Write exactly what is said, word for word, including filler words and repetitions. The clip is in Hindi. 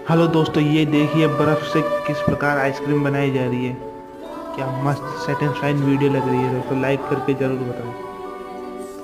हेलो दोस्तों, ये देखिए बर्फ़ से किस प्रकार आइसक्रीम बनाई जा रही है। क्या मस्त सेटिस्फाइंग वीडियो लग रही है दोस्तों, लाइक करके ज़रूर बताएं।